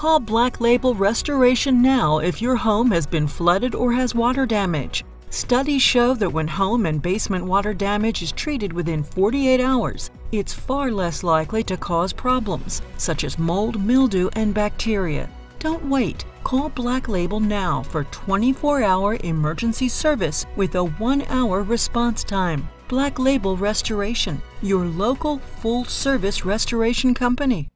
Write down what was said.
Call Black Label Restoration now if your home has been flooded or has water damage. Studies show that when home and basement water damage is treated within 48 hours, it's far less likely to cause problems, such as mold, mildew, and bacteria. Don't wait. Call Black Label now for 24-hour emergency service with a 1-hour response time. Black Label Restoration, your local full-service restoration company.